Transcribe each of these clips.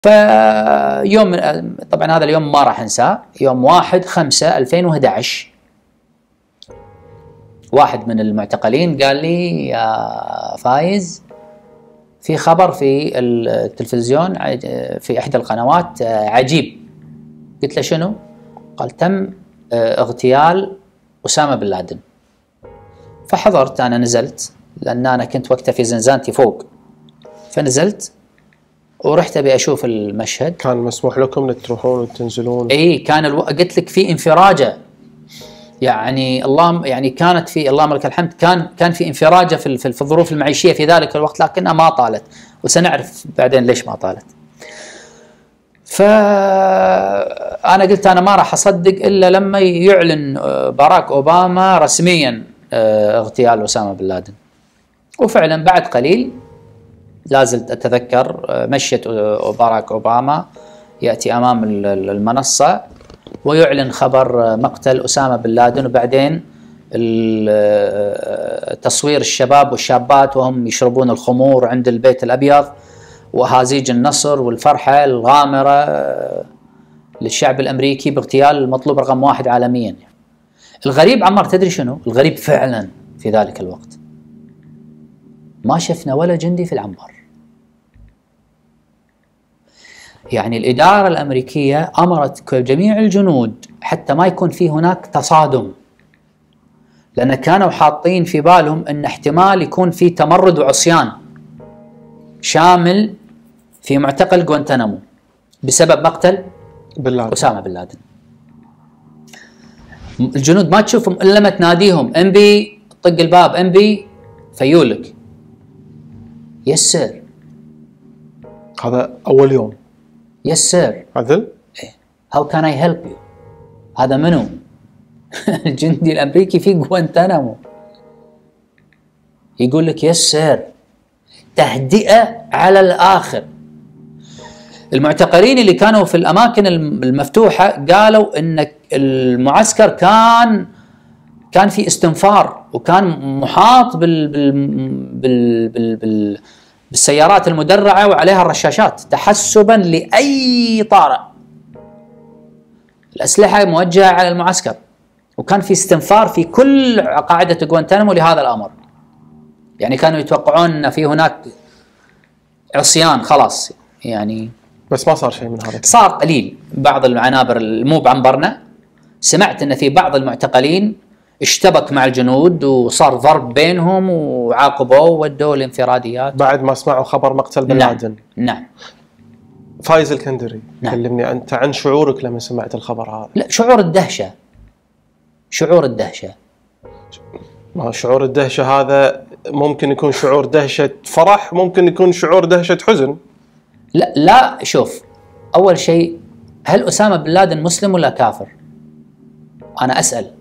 فيوم طبعا هذا اليوم ما راح انساه، يوم 1/5/2011 واحد من المعتقلين قال لي يا فايز في خبر في التلفزيون في احدى القنوات عجيب. قلت له شنو؟ قال تم اغتيال أسامة بن لادن. فحضرت، انا نزلت لان انا كنت وقتها في زنزانتي فوق، فنزلت ورحت ابي اشوف المشهد. كان مسموح لكم انك تروحون وتنزلون؟ اي كان قلت لك في انفراجه، يعني اللهم يعني كانت في اللهم لك الحمد كان في انفراجه في الظروف المعيشيه في ذلك الوقت، لكنها ما طالت وسنعرف بعدين ليش ما طالت. فانا قلت انا ما راح اصدق الا لما يعلن باراك اوباما رسميا اغتيال اسامه بن لادن. وفعلا بعد قليل لا زلت اتذكر مشية باراك اوباما ياتي امام المنصه ويعلن خبر مقتل أسامة بن لادن، وبعدين تصوير الشباب والشابات وهم يشربون الخمور عند البيت الأبيض وهازيج النصر والفرحة الغامرة للشعب الأمريكي باغتيال المطلوب رقم 1 عالميا. الغريب عمار تدري شنو؟ الغريب فعلا في ذلك الوقت ما شفنا ولا جندي في العنبر. يعني الإدارة الأمريكية أمرت جميع الجنود حتى ما يكون في هناك تصادم، لأن كانوا حاطين في بالهم أن احتمال يكون في تمرد وعصيان شامل في معتقل غوانتنامو بسبب مقتل أسامة بن لادن. الجنود ما تشوفهم إلا لما تناديهم انبي، طق الباب انبي فيولك يس سير. هذا أول يوم؟ يس سير. عدل؟ إيه. هاو كان اي هيلب يو؟ هذا منو؟ الجندي الامريكي في غوانتنامو يقول لك يس سير. تهدئه على الاخر. المعتقلين اللي كانوا في الاماكن المفتوحه قالوا ان المعسكر كان في استنفار وكان محاط بالسيارات المدرعة وعليها الرشاشات تحسبا لأي طارئ. الأسلحة موجهة على المعسكر، وكان في استنفار في كل قاعدة غوانتنامو لهذا الأمر. يعني كانوا يتوقعون أن في هناك عصيان خلاص يعني، بس ما صار شيء من هذا. صار قليل. بعض العنابر مو بعنبرنا، سمعت أن في بعض المعتقلين اشتبك مع الجنود وصار ضرب بينهم وعاقبوه وودوه الانفراديات بعد ما سمعوا خبر مقتل بن لادن. نعم. فايز الكندري، نعم. كلمني أنت عن شعورك لما سمعت الخبر هذا. لا، شعور الدهشة. شعور الدهشة. ما شعور الدهشة هذا ممكن يكون شعور دهشة فرح، ممكن يكون شعور دهشة حزن. لا شوف، أول شيء هل أسامة بن لادن مسلم ولا كافر؟ أنا أسأل.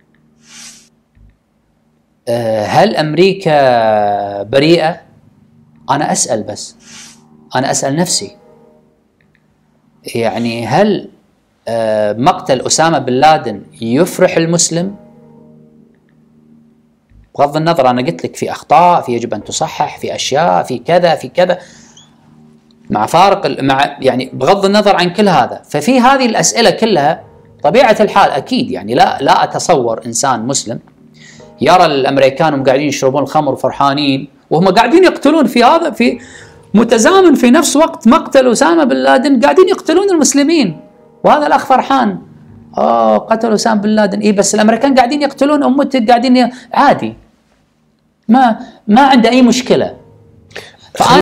هل أمريكا بريئة؟ أنا أسأل، بس أنا أسأل نفسي. يعني هل مقتل أسامة بن لادن يفرح المسلم؟ بغض النظر، أنا قلت لك في أخطاء، في يجب أن تصحح، في أشياء، في كذا في كذا، مع فارق يعني بغض النظر عن كل هذا. ففي هذه الأسئلة كلها طبيعة الحال أكيد يعني لا أتصور إنسان مسلم يرى الامريكان هم قاعدين يشربون الخمر وفرحانين وهم قاعدين يقتلون في هذا في متزامن في نفس وقت مقتل أسامة بن لادن قاعدين يقتلون المسلمين، وهذا الاخ فرحان قتلوا أسامة بن لادن. اي بس الامريكان قاعدين يقتلون امته، قاعدين عادي، ما عنده اي مشكلة.